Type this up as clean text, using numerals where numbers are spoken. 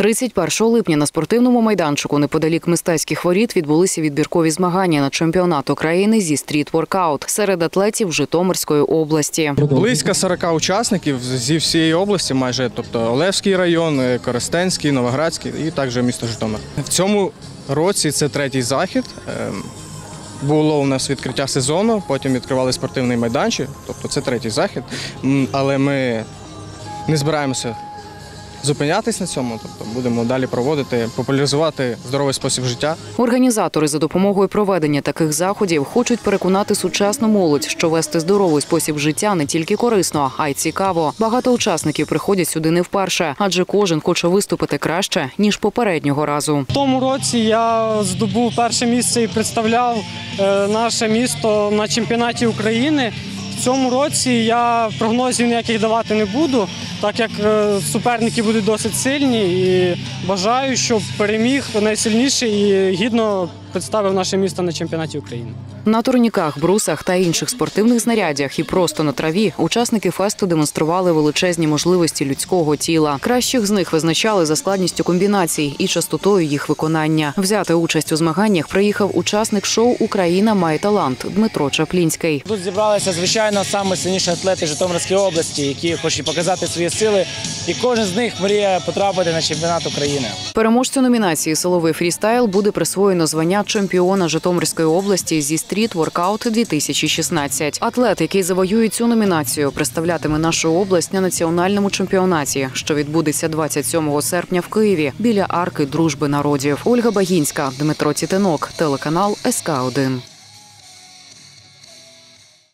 31 липня на спортивному майданчику неподалік Мистецьких воріт відбулися відбіркові змагання на чемпіонат України зі стріт-воркаут серед атлетів Житомирської області. Близько 40 учасників зі всієї області майже, тобто Олевський район, Коростенський, Новоградський і також місто Житомир. В цьому році це третій захід. Було у нас відкриття сезону, потім відкривали спортивний майданчик, тобто це третій захід, але ми не збираємося зупинятись на цьому, тобто будемо далі проводити, популяризувати здоровий спосіб життя. Організатори за допомогою проведення таких заходів хочуть переконати сучасну молодь, що вести здоровий спосіб життя не тільки корисно, а й цікаво. Багато учасників приходять сюди не вперше, адже кожен хоче виступити краще, ніж попереднього разу. В тому році я здобув перше місце і представляв наше місто на чемпіонаті України. В цьому році я прогнозів ніяких давати не буду, так як суперники будуть досить сильні, і бажаю, щоб переміг найсильніший і гідно представив наше місто на чемпіонаті України. На турніках, брусах та інших спортивних знаряддях і просто на траві учасники фесту демонстрували величезні можливості людського тіла. Кращих з них визначали за складністю комбінацій і частотою їх виконання. Взяти участь у змаганнях приїхав учасник шоу «Україна має талант» Дмитро Чаплінський. Тут зібралися, звичайно, найсильніші атлети Житомирської області, які хочуть показати свої сили, і кожен з них мріє потрапити на чемпіонат України. Переможцю номінації «Силовий фрістайл» буде присвоєно звання чемпіона Житомирської області зі стріт-воркаут 2016. Атлет, який завоює цю номінацію, представлятиме нашу область на національному чемпіонаті, що відбудеться 27 серпня в Києві біля Арки Дружби народів. Ольга Багінська, Дмитро Тітинок, телеканал СК1.